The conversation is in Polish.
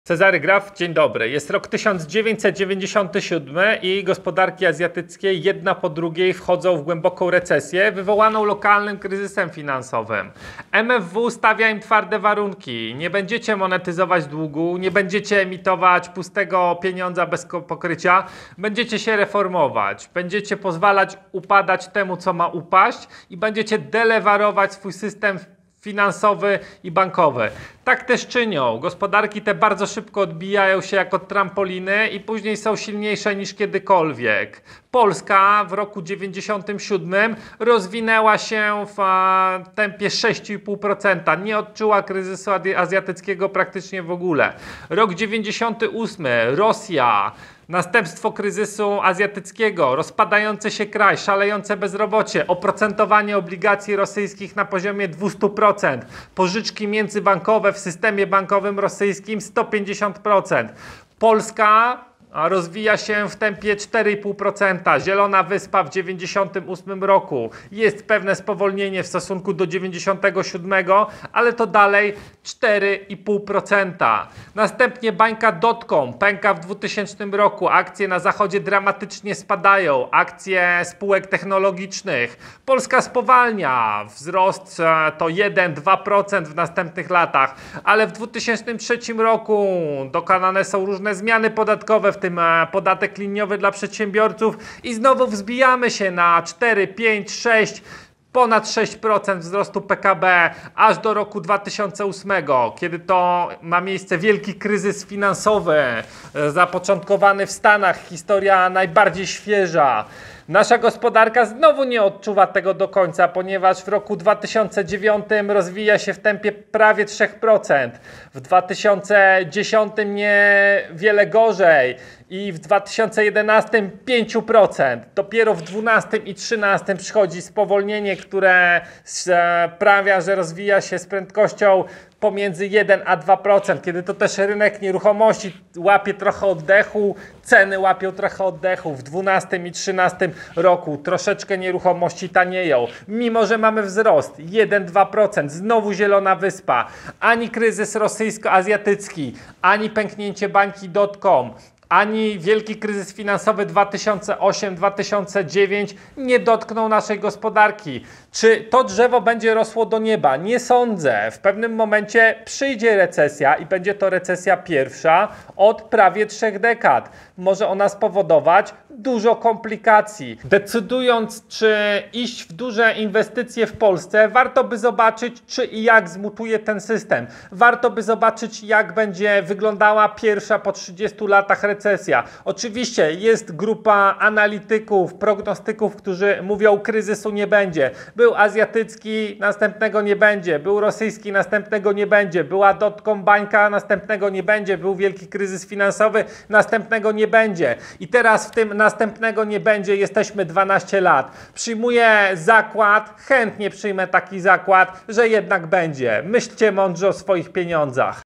Cezary Graf, dzień dobry. Jest rok 1997 i gospodarki azjatyckie jedna po drugiej wchodzą w głęboką recesję wywołaną lokalnym kryzysem finansowym. MFW stawia im twarde warunki. Nie będziecie monetyzować długu, nie będziecie emitować pustego pieniądza bez pokrycia, będziecie się reformować, będziecie pozwalać upadać temu, co ma upaść i będziecie delewarować swój system finansowy i bankowy. Tak też czynią. Gospodarki te bardzo szybko odbijają się jak od trampoliny i później są silniejsze niż kiedykolwiek. Polska w roku 1997 rozwinęła się w tempie 6,5%. Nie odczuła kryzysu azjatyckiego praktycznie w ogóle. Rok 1998. Rosja. Następstwo kryzysu azjatyckiego, rozpadający się kraj, szalejące bezrobocie, oprocentowanie obligacji rosyjskich na poziomie 200%, pożyczki międzybankowe w systemie bankowym rosyjskim 150%. Polska rozwija się w tempie 4,5%. Zielona Wyspa w 1998 roku. Jest pewne spowolnienie w stosunku do 1997, ale to dalej 4,5%. Następnie bańka dotcom pęka w 2000 roku. Akcje na zachodzie dramatycznie spadają. Akcje spółek technologicznych. Polska spowalnia. Wzrost to 1-2% w następnych latach. Ale w 2003 roku dokonane są różne zmiany podatkowe, w tym podatek liniowy dla przedsiębiorców i znowu wzbijamy się na 4, 5, 6, ponad 6% wzrostu PKB aż do roku 2008, kiedy to ma miejsce wielki kryzys finansowy zapoczątkowany w Stanach, historia najbardziej świeża. Nasza gospodarka znowu nie odczuwa tego do końca, ponieważ w roku 2009 rozwija się w tempie prawie 3%, w 2010 niewiele gorzej i w 2011 5%. Dopiero w 2012 i 2013 przychodzi spowolnienie, które sprawia, że rozwija się z prędkością pomiędzy 1 a 2%, kiedy to też rynek nieruchomości łapie trochę oddechu, ceny łapią trochę oddechu. W 2012 i 2013 roku troszeczkę nieruchomości tanieją, mimo że mamy wzrost 1-2%, znowu Zielona Wyspa, ani kryzys rosyjsko-azjatycki, ani pęknięcie bańki dotcom, ani wielki kryzys finansowy 2008-2009 nie dotknął naszej gospodarki. Czy to drzewo będzie rosło do nieba? Nie sądzę. W pewnym momencie przyjdzie recesja i będzie to recesja pierwsza od prawie 3 dekad. Może ona spowodować dużo komplikacji. Decydując, czy iść w duże inwestycje w Polsce, warto by zobaczyć, czy i jak zmutuje ten system. Warto by zobaczyć, jak będzie wyglądała pierwsza po 30 latach recesja. Oczywiście jest grupa analityków, prognostyków, którzy mówią, kryzysu nie będzie. Był azjatycki, następnego nie będzie. Był rosyjski, następnego nie będzie. Była dotcom bańka, następnego nie będzie. Był wielki kryzys finansowy, następnego nie będzie. I teraz w tym następnego nie będzie, jesteśmy 12 lat. Przyjmuję zakład, chętnie przyjmę taki zakład, że jednak będzie. Myślcie mądrze o swoich pieniądzach.